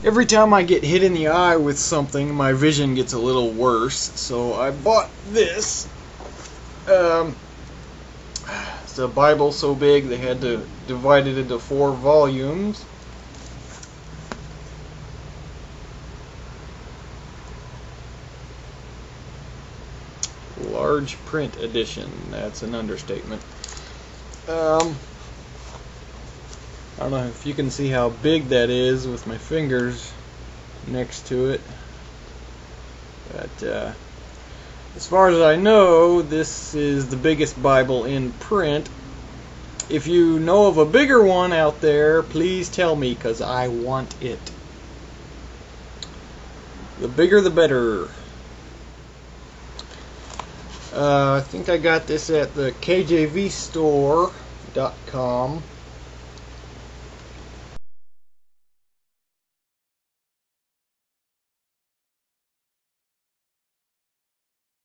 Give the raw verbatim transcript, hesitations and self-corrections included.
every time I get hit in the eye with something, my vision gets a little worse. So I bought this. Um, it's a Bible so big they had to divide it into four volumes. Large print edition. That's an understatement. Um, I don't know if you can see how big that is with my fingers next to it. But uh, as far as I know, this is the biggest Bible in print. If you know of a bigger one out there, please tell me, because I want it. The bigger the better. Uh, I think I got this at the K J V store dot com.